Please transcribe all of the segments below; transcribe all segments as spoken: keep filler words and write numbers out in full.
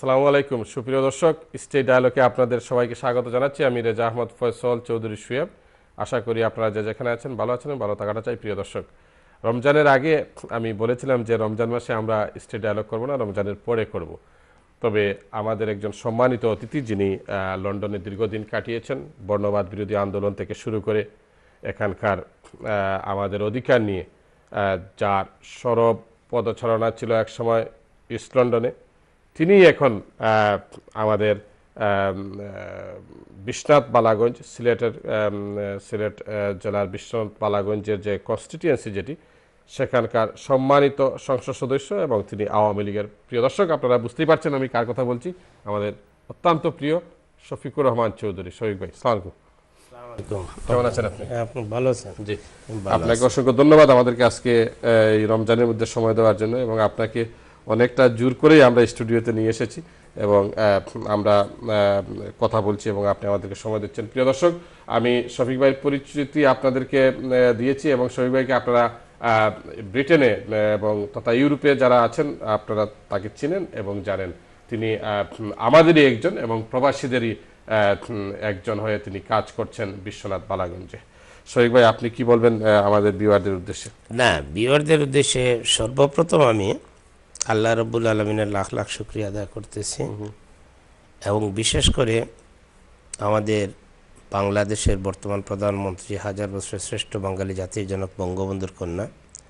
আসসালামু আলাইকুম সুপ্রিয় দর্শক, স্টেট ডায়ালগে আপনাদের সবাইকে স্বাগত জানাচ্ছি। আমি রেজা আহমদ ফয়সল চৌধুরী সুয়েব। আশা করি আপনারা যে যেখানে আছেন ভালো আছেন, ভালো থাকাটা চাই। প্রিয় দর্শক, রমজানের আগে আমি বলেছিলাম যে রমজান মাসে আমরা স্টেট ডায়ালগ করব না, রমজানের পরে করব। তবে আমাদের একজন সম্মানিত অতিথি, যিনি লন্ডনে দীর্ঘদিন কাটিয়েছেন, বর্ণবাদ বিরোধী আন্দোলন থেকে শুরু করে এখানকার আমাদের অধিকার নিয়ে যার সরব পদচারণা ছিল একসময় ইস্ট লন্ডনে, তিনি এখন আমাদের বিশ্বনাথ বালাগঞ্জ, সিলেটের সিলেট জেলার বিশ্বনাথ বালাগঞ্জের যে কনস্টিটিউয়েন্সি যেটি, সেখানকার সম্মানিত সংসদ সদস্য এবং তিনি আওয়ামী লীগের। প্রিয় দর্শক, আপনারা বুঝতেই পারছেন আমি কার কথা বলছি। আমাদের অত্যন্ত প্রিয় শফিকুর রহমান চৌধুরী। শফিক ভাই, সালাম আলাইকুম। কেমন আছেন আপনি? আপনি ভালো আছেন? জি, আপনাকে অসংখ্য ধন্যবাদ আমাদেরকে আজকে এই রমজানের মধ্যে সময় দেওয়ার জন্য, এবং আপনাকে অনেকটা জোর করেই আমরা স্টুডিওতে নিয়ে এসেছি এবং আমরা কথা বলছি এবং আপনি আমাদেরকে সময় দিচ্ছেন। প্রিয় দর্শক, আমি শফিক ভাইয়ের পরিচিতি আপনাদেরকে দিয়েছি এবং শফিক ভাইকে আপনারা ব্রিটেনে এবং তথা ইউরোপে যারা আছেন আপনারা তাকে চিনেন এবং জানেন। তিনি আমাদেরই একজন এবং প্রবাসীদেরই একজন হয়ে তিনি কাজ করছেন বিশ্বনাথ বালাগঞ্জে। শফিক ভাই, আপনি কি বলবেন আমাদের ভিউয়ারদের উদ্দেশ্যে? না, ভিউয়ারদের উদ্দেশ্যে সর্বপ্রথম আমি আল্লাহ রাব্বুল আলামিনের লাখ লাখ শুকরিয়া আদায় করতেছি, এবং বিশেষ করে আমাদের বাংলাদেশের বর্তমান প্রধানমন্ত্রী, হাজার বছরের শ্রেষ্ঠ বাঙালি জাতির জনক বঙ্গবন্ধুর কন্যা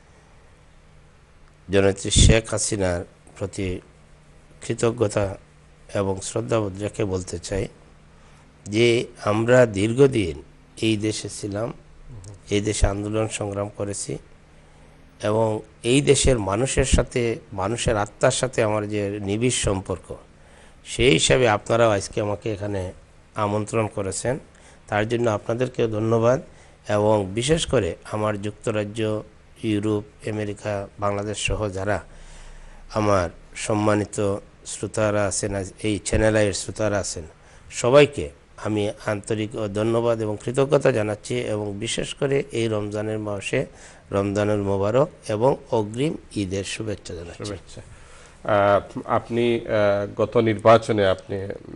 জননেত্রী শেখ হাসিনার প্রতি কৃতজ্ঞতা এবং শ্রদ্ধাবোধ রেখে বলতে চাই যে আমরা দীর্ঘদিন এই দেশে ছিলাম, এই দেশে আন্দোলন সংগ্রাম করেছি, এবং এই দেশের মানুষের সাথে, মানুষের আত্মার সাথে আমার যে নিবিড় সম্পর্ক, সেই হিসাবে আপনারাও আজকে আমাকে এখানে আমন্ত্রণ করেছেন। তার জন্য আপনাদেরকেও ধন্যবাদ। এবং বিশেষ করে আমার যুক্তরাজ্য, ইউরোপ, আমেরিকা, বাংলাদেশ সহ যারা আমার সম্মানিত শ্রোতারা আছেন, এই চ্যানেলের শ্রোতারা আছেন, সবাইকে আমি আন্তরিক ধন্যবাদ এবং কৃতজ্ঞতা জানাচ্ছি, এবং বিশেষ করে এই রমজানের মাসে রমজানুল মোবারক এবং অগ্রিম ঈদের শুভেচ্ছা জানাচ্ছি। আপনি গত নির্বাচনে আপনি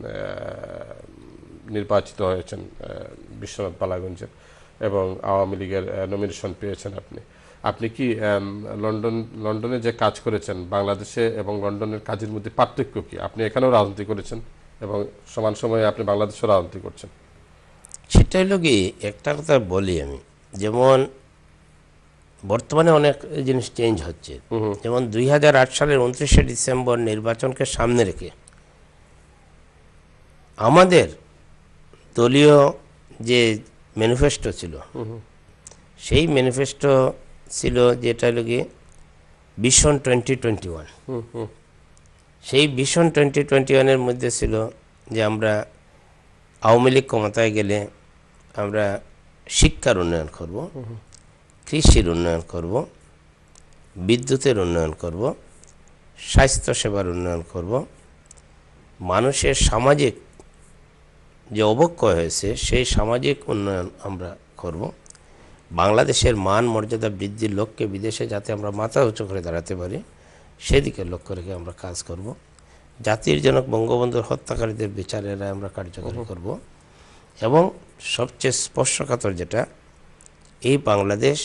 নির্বাচিত হয়েছেন বিশ্বনাথ বালাগঞ্জে এবং আওয়ামী লীগের নমিনেশন পেয়েছেন আপনি। আপনি কি লন্ডন লন্ডনে যে কাজ করেছেন, বাংলাদেশে এবং লন্ডনের কাজের মধ্যে পার্থক্য কি? আপনি এখানেও রাজনীতি করেছেন এবং সমান সময়ে আপনি বাংলাদেশেও রাজনীতি করছেন। সেটা হলো কি, একটা কথা বলি আমি, যেমন বর্তমানে অনেক জিনিস চেঞ্জ হচ্ছে। যেমন দুই হাজার আট সালের উনত্রিশে ডিসেম্বর নির্বাচনকে সামনে রেখে আমাদের দলীয় যে ম্যানিফেস্টো ছিল, সেই ম্যানিফেস্টো ছিল যেটা হলো কি ভিশন টোয়েন্টি টোয়েন্টি ওয়ান। সেই ভিশন টোয়েন্টি টোয়েন্টি ওয়ানের মধ্যে ছিল যে আমরা আওয়ামী লীগ ক্ষমতায় গেলে আমরা শিক্ষার উন্নয়ন করব, কৃষির উন্নয়ন করব, বিদ্যুতের উন্নয়ন করব, স্বাস্থ্যসেবার উন্নয়ন করব, মানুষের সামাজিক যে অবক্ষয় হয়েছে সেই সামাজিক উন্নয়ন আমরা করব, বাংলাদেশের মান মর্যাদা বৃদ্ধির লক্ষ্যে বিদেশে যাতে আমরা মাথা উঁচু করে দাঁড়াতে পারি সেদিকে লক্ষ্য রেখে আমরা কাজ করব, জাতির জনক বঙ্গবন্ধুর হত্যাকারীদের বিচারের রায় আমরা কার্যকরী করব, এবং সবচেয়ে স্পর্শকাতর যেটা, এই বাংলাদেশ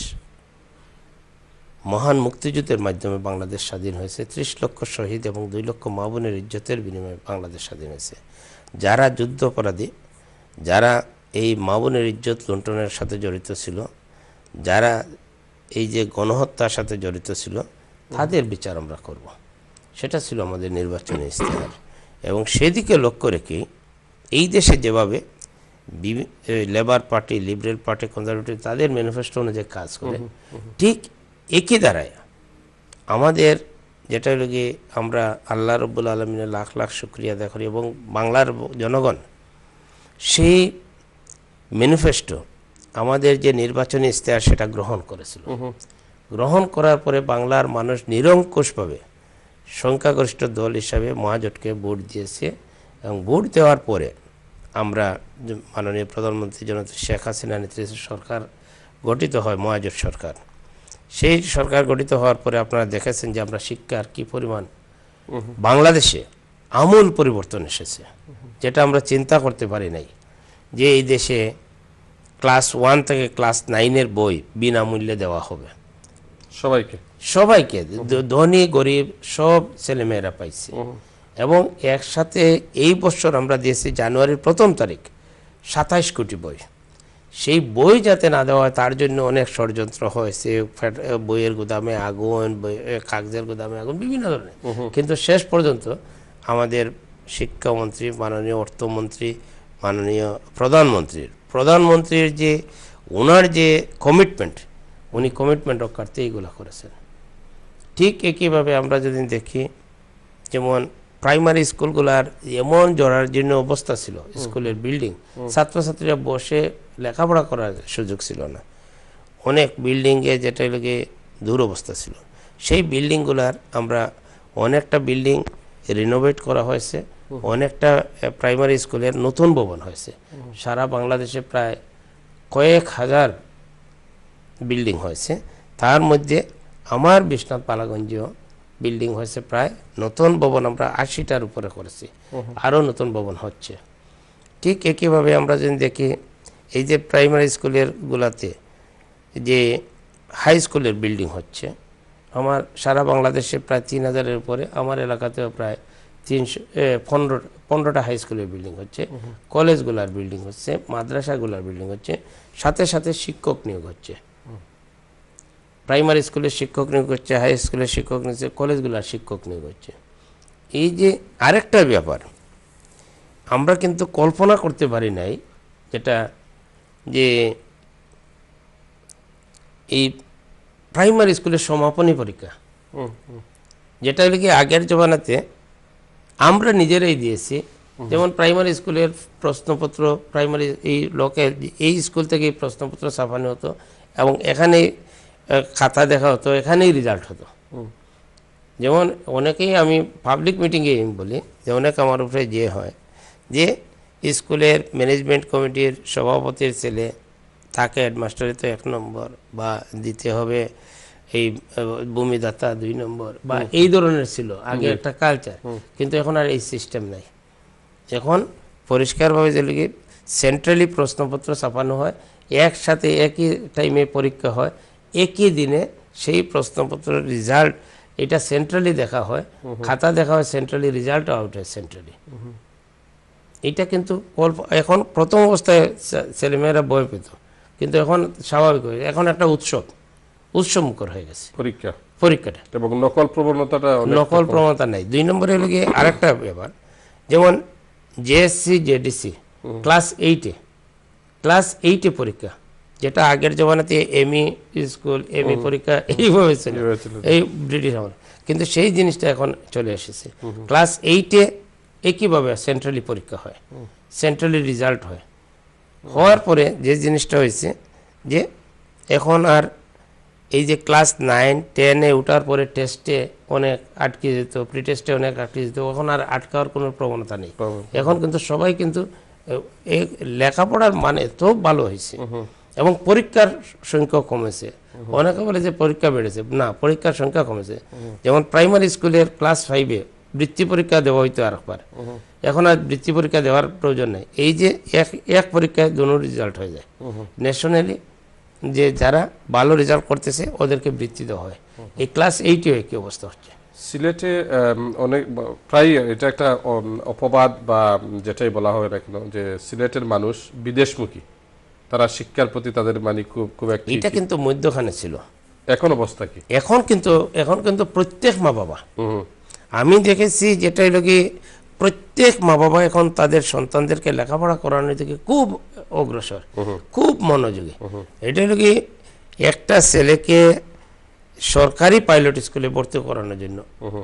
মহান মুক্তিযুদ্ধের মাধ্যমে বাংলাদেশ স্বাধীন হয়েছে, ত্রিশ লক্ষ শহীদ এবং দুই লক্ষ মা বোনের ইজ্জতের বিনিময়ে বাংলাদেশ স্বাধীন হয়েছে। যারা যুদ্ধ অপরাধী, যারা এই মা বোনের ইজ্জত লুণ্ঠনের সাথে জড়িত ছিল, যারা এই যে গণহত্যার সাথে জড়িত ছিল, তাদের বিচার আমরা করব। সেটা ছিল আমাদের নির্বাচনী ইশতেহার। এবং সেদিকে লক্ষ্য রেখে এই দেশে যেভাবে Labour Party, Liberal Party, Conservative তাদের ম্যানিফেস্টো অনুযায়ী কাজ করে, ঠিক একই দ্বারায় আমাদের যেটা হলো গিয়ে আমরা আল্লাহ রাব্বুল আলামিনের লাখ লাখ শুকরিয়া আদায় করি, এবং বাংলার জনগণ সেই ম্যানিফেস্টো আমাদের যে নির্বাচনী ইশতেহার সেটা গ্রহণ করেছিল। গ্রহণ করার পরে বাংলার মানুষ নিরঙ্কুশভাবে সংখ্যাগরিষ্ঠ দল হিসাবে মহাজোটকে ভোট দিয়েছে, এবং ভোট দেওয়ার পরে আমরা মাননীয় প্রধানমন্ত্রী জননেত্রী শেখ হাসিনা নেতৃত্বে সরকার গঠিত হয়, মহাজোট সরকার। সেই সরকার গঠিত হওয়ার পরে আপনারা দেখেছেন যে আমরা শিক্ষার কি পরিমাণ বাংলাদেশে আমূল পরিবর্তন এসেছে, যেটা আমরা চিন্তা করতে পারি নাই যে এই দেশে ক্লাস ওয়ান থেকে ক্লাস নাইনের বই বিনামূল্যে দেওয়া হবে সবাইকে সবাইকে, দ- ধনী গরিব সব ছেলেমেয়েরা পাইছে। এবং একসাথে এই বছর আমরা দিয়েছি জানুয়ারির প্রথম তারিখ সাতাইশ কোটি বই। সেই বই যাতে না দেওয়া হয় তার জন্য অনেক ষড়যন্ত্র হয়েছে, ফ্যাট- বইয়ের গুদামে আগুন, বই- কাগজের গুদামে আগুন, বিভিন্ন ধরনের। কিন্তু শেষ পর্যন্ত আমাদের শিক্ষামন্ত্রী, মাননীয় অর্থমন্ত্রী, মাননীয় প্রধানমন্ত্রীর প্রধানমন্ত্রীর যে ওনার যে কমিটমেন্ট, উনি কমিটমেন্ট রক্ষার্থে এইগুলো করেছেন। ঠিক একইভাবে আমরা যদি দেখি, যেমন প্রাইমারি স্কুলগুলার এমন জরাজীর্ণ অবস্থা ছিল, স্কুলের বিল্ডিং, ছাত্রছাত্রীরা বসে লেখাপড়া করার সুযোগ ছিল না, অনেক বিল্ডিংয়ে যেটা লেগে দুরবস্থা ছিল। সেই বিল্ডিংগুলার আমরা অনেকটা বিল্ডিং রিনোভেট করা হয়েছে, অনেকটা প্রাইমারি স্কুলের নতুন ভবন হয়েছে। সারা বাংলাদেশে প্রায় কয়েক হাজার বিল্ডিং হয়েছে, তার মধ্যে আমার বিশ্বনাথ পালাগঞ্জেও বিল্ডিং হয়েছে প্রায়, নতুন ভবন আমরা আশিটার উপরে করেছি, আরও নতুন ভবন হচ্ছে। ঠিক একইভাবে আমরা যদি দেখি, এই যে প্রাইমারি স্কুলের গুলাতে যে হাই স্কুলের বিল্ডিং হচ্ছে, আমার সারা বাংলাদেশে প্রায় তিন হাজারের উপরে, আমার এলাকাতেও প্রায় তিনশো পনেরো পনেরোটা হাই স্কুলের বিল্ডিং হচ্ছে, কলেজগুলার বিল্ডিং হচ্ছে, মাদ্রাসাগুলার বিল্ডিং হচ্ছে, সাথে সাথে শিক্ষক নিয়োগ হচ্ছে। প্রাইমারি স্কুলের শিক্ষক নিয়োগ হচ্ছে, হাই স্কুলের শিক্ষক নিয়োগ হচ্ছে, কলেজগুলোর শিক্ষক নিয়োগ হচ্ছে। এই যে আরেকটা ব্যাপার আমরা কিন্তু কল্পনা করতে পারি নাই, যেটা যে এই প্রাইমারি স্কুলের সমাপনী পরীক্ষা, যেটা হলো কি আগের জমানাতে আমরা নিজেরাই দিয়েছি। যেমন প্রাইমারি স্কুলের প্রশ্নপত্র, প্রাইমারি এই লোকের এই স্কুল থেকে প্রশ্নপত্র ছাপানো হতো এবং এখানেই খাতা দেখা হতো, এখানেই রেজাল্ট হতো। যেমন অনেকেই, আমি পাবলিক মিটিংয়ে বলি যে অনেক আমার উপরে যে হয় যে স্কুলের ম্যানেজমেন্ট কমিটির সভাপতির ছেলে, তাকে হেডমাস্টারে তো এক নম্বর বা দিতে হবে, এই ভূমিদাতা দুই নম্বর বা এই ধরনের ছিল আগে একটা কালচার। কিন্তু এখন আর এই সিস্টেম নাই। এখন পরিষ্কারভাবে যে লিখে সেন্ট্রালি প্রশ্নপত্র ছাপানো হয়, একসাথে একই টাইমে পরীক্ষা হয়, একই দিনে সেই প্রশ্নপত্রের রেজাল্ট এটা সেন্ট্রালি দেখা হয়, খাতা দেখা হয় সেন্ট্রালি, রেজাল্ট আউট হয় সেন্ট্রালি। এটা কিন্তু এখন প্রথম অবস্থায় ছেলেমেয়েরা ভয় পেত, কিন্তু এখন স্বাভাবিক হয়ে, এখন একটা উৎসব উৎসব মুখর হয়ে গেছে পরীক্ষা পরীক্ষাটা, এবং নকল প্রবণতাটা নকল প্রবণতা নাই। দুই নম্বরে হলো গিয়ে আরেকটা ব্যাপার, যেমন জেএসসি জেডিসি ক্লাস এইটে ক্লাস এইটে পরীক্ষা, যেটা আগের জমানাতে এমই স্কুল এমই পরীক্ষা এইভাবে ছিল এই ব্রিটিশ আমল, কিন্তু সেই জিনিসটা এখন চলে এসেছে। ক্লাস এইটে একইভাবে সেন্ট্রালি পরীক্ষা হয়, সেন্ট্রালি রেজাল্ট হয়। হওয়ার পরে যে জিনিসটা হয়েছে যে এখন আর এই যে ক্লাস নাইন টেনে ওঠার পরে টেস্টে অনেক আটকে যেত, প্রি টেস্টে অনেক আটকে যেত, এখন আর আটকাওয়ার কোনো প্রবণতা নেই। এখন কিন্তু সবাই কিন্তু এই লেখাপড়ার মান এত ভালো হয়েছে এবং পরীক্ষার সংখ্যা কমেছে। অনেকে বলে যে পরীক্ষা বেড়েছে, না, পরীক্ষার সংখ্যা কমেছে। যেমন প্রাইমারি স্কুলের ক্লাস ফাইভে বৃত্তি পরীক্ষা দেওয়া হইতো আরেকবার, এখন আর বৃত্তি পরীক্ষা দেওয়ার প্রয়োজন নেই। এই যে এক এক পরীক্ষায় দুটো রেজাল্ট হয়ে যায়। ন্যাশনালি যে যারা ভালো রেজাল্ট করতেছে ওদেরকে বৃত্তি দেওয়া হয়। এই ক্লাস এইটেও একই অবস্থা হচ্ছে। সিলেটে অনেক প্রায় এটা একটা অপবাদ বা যেটাই বলা হয় না কেন, যে সিলেটের মানুষ বিদেশমুখী, তারা শিক্ষার প্রতি তাদের মানে খুব খুব একটা, এটা কিন্তু মধ্যখানে ছিল। এখন অবস্থা কি? এখন কিন্তু এখন কিন্তু প্রত্যেক মা বাবা, আমি দেখেছি যেটা হলো কি প্রত্যেক মা বাবা এখন তাদের সন্তানদেরকে লেখাপড়া করানোর দিকে খুব অগ্রসর, খুব মনোযোগী। এটা হলো কি একটা ছেলেকে সরকারি পাইলট স্কুলে ভর্তি করানোর জন্য,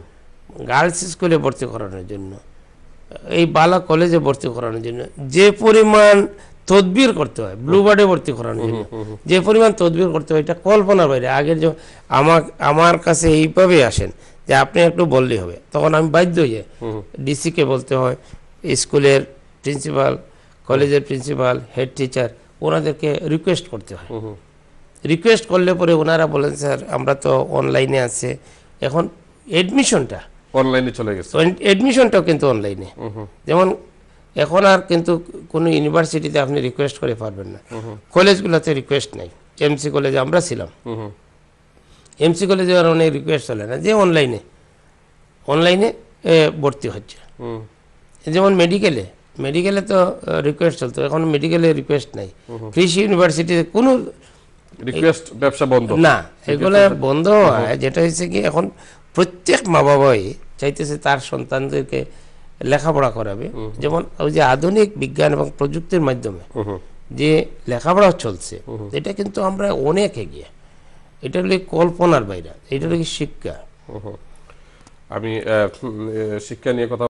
গার্লস স্কুলে ভর্তি করানোর জন্য, এই বালা কলেজে ভর্তি করানোর জন্য যে পরিমাণ তদবির করতে হয়, ব্লু বার্ডে ভর্তি করানোর জন্য যে পরিমাণ তদবির করতে হয়, এটা কল্পনার বাইরে। আগের যে আমার আমার কাছে এইভাবে আসেন যে আপনি একটু বললেই হবে, তখন আমি বাধ্য হয়ে ডিসিকে বলতে হয়, স্কুলের প্রিন্সিপাল, কলেজের প্রিন্সিপাল, হেড টিচার, ওনাদেরকে রিকোয়েস্ট করতে হয়। রিকোয়েস্ট করলে পরে ওনারা বলেন স্যার আমরা তো অনলাইনে আছে। এখন এডমিশনটা অনলাইনে চলে গেছে। এডমিশনটাও কিন্তু অনলাইনে। যেমন এখন আর কিন্তু কোনো ইউনিভার্সিটিতে আপনি রিকোয়েস্ট করে পারবেন না, কলেজগুলোতে রিকোয়েস্ট নাই। এমসি কলেজে আমরা ছিলাম, এমসি কলেজে আর অনেক রিকোয়েস্ট চলে না, যে অনলাইনে অনলাইনে ভর্তি হচ্ছে। যেমন মেডিকেলে মেডিকেলে তো রিকোয়েস্ট চলতো, এখন মেডিকেলে রিকোয়েস্ট নাই। কৃষি ইউনিভার্সিটিতে কোনো রিকোয়েস্ট ব্যবসা বন্ধ না, এগুলো বন্ধ হয়। যেটা হয়েছে কি, এখন প্রত্যেক মা বাবাই চাইতেছে তার সন্তানদেরকে লেখাপড়া করাবে। যেমন ওই যে আধুনিক বিজ্ঞান এবং প্রযুক্তির মাধ্যমে যে লেখাপড়া চলছে, এটা কিন্তু আমরা অনেক এগিয়ে। এটা হলো কল্পনার বাইরে, এটা হলো শিক্ষা। আমি শিক্ষা নিয়ে কথা